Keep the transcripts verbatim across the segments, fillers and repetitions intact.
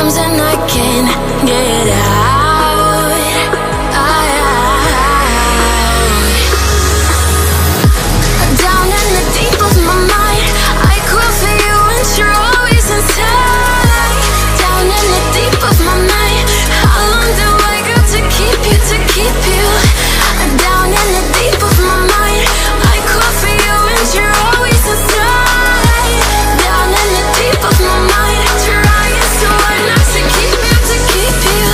times than I can get out. Down in the deep of my mind, I crawl for you and you're always inside. Down in the deep of my mind, how long do I got to keep you, to keep you? Down in the deep of my mind, I crawl for you and you're always inside. Down in the deep of my mind, trying so hard not to keep you, to keep you.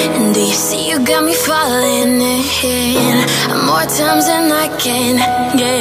More times than I can get